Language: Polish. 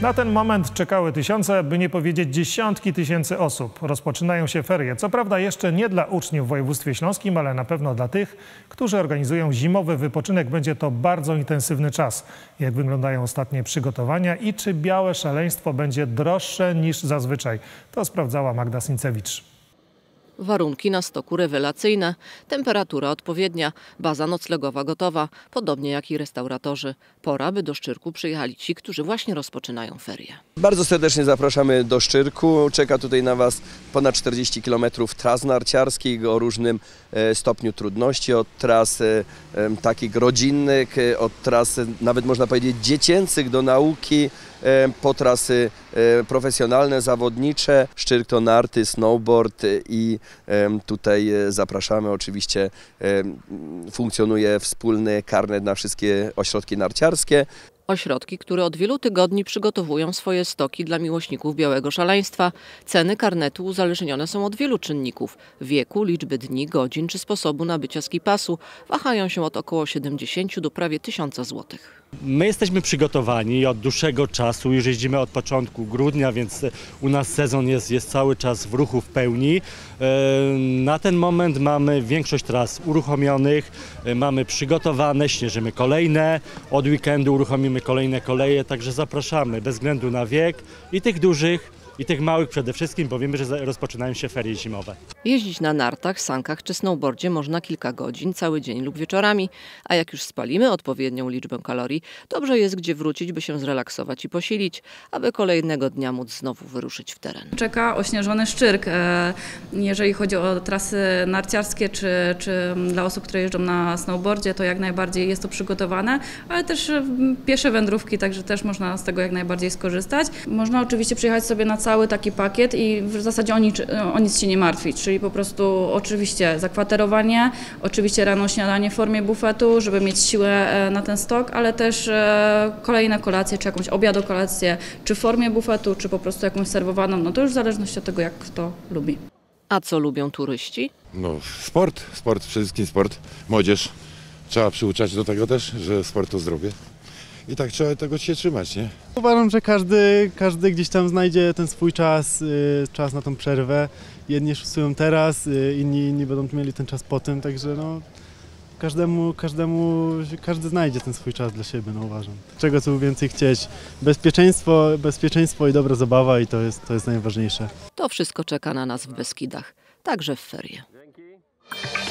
Na ten moment czekały tysiące, by nie powiedzieć dziesiątki tysięcy osób. Rozpoczynają się ferie. Co prawda jeszcze nie dla uczniów w województwie śląskim, ale na pewno dla tych, którzy organizują zimowy wypoczynek. Będzie to bardzo intensywny czas. Jak wyglądają ostatnie przygotowania i czy białe szaleństwo będzie droższe niż zazwyczaj? To sprawdzała Magda Sincewicz. Warunki na stoku rewelacyjne, temperatura odpowiednia, baza noclegowa gotowa, podobnie jak i restauratorzy. Pora, by do Szczyrku przyjechali ci, którzy właśnie rozpoczynają ferie. Bardzo serdecznie zapraszamy do Szczyrku. Czeka tutaj na Was ponad 40 km tras narciarskich o różnym stopniu trudności, od tras takich rodzinnych, od tras nawet można powiedzieć dziecięcych do nauki, po trasy profesjonalne, zawodnicze. Szczyrk to narty, snowboard i tutaj zapraszamy. Oczywiście funkcjonuje wspólny karnet na wszystkie ośrodki narciarskie. Ośrodki, które od wielu tygodni przygotowują swoje stoki dla miłośników białego szaleństwa. Ceny karnetu uzależnione są od wielu czynników: wieku, liczby dni, godzin czy sposobu nabycia skipasu. Wahają się od około 70 do prawie 1000 złotych. My jesteśmy przygotowani od dłuższego czasu, już jeździmy od początku grudnia, więc u nas sezon jest cały czas w ruchu w pełni. Na ten moment mamy większość tras uruchomionych, mamy przygotowane, śnieżymy kolejne, od weekendu uruchomimy kolejne koleje, także zapraszamy bez względu na wiek i tych dużych, i tych małych przede wszystkim, bo wiemy, że rozpoczynają się ferie zimowe. Jeździć na nartach, sankach czy snowboardzie można kilka godzin, cały dzień lub wieczorami, a jak już spalimy odpowiednią liczbę kalorii, dobrze jest gdzie wrócić, by się zrelaksować i posilić, aby kolejnego dnia móc znowu wyruszyć w teren. Czeka ośnieżony Szczyrk, jeżeli chodzi o trasy narciarskie czy dla osób, które jeżdżą na snowboardzie, to jak najbardziej jest to przygotowane, ale też piesze wędrówki, także też można z tego jak najbardziej skorzystać. Można oczywiście przyjechać sobie na cały taki pakiet i w zasadzie o nic się nie martwić, czyli po prostu oczywiście zakwaterowanie, oczywiście rano śniadanie w formie bufetu, żeby mieć siłę na ten stok, ale też kolejne kolacje, czy jakąś obiadokolację, czy w formie bufetu, czy po prostu jakąś serwowaną, no to już w zależności od tego, jak kto lubi. A co lubią turyści? No sport, przede wszystkim sport, młodzież. Trzeba przyuczać do tego też, że sport to zdrowie. I tak trzeba tego się trzymać, nie? Uważam, że każdy gdzieś tam znajdzie ten swój czas, czas na tą przerwę. Jedni szusują teraz, inni będą mieli ten czas potem, także no każdy znajdzie ten swój czas dla siebie, no uważam. Czego tu więcej chcieć? Bezpieczeństwo i dobra zabawa i to jest najważniejsze. To wszystko czeka na nas w Beskidach, także w ferie.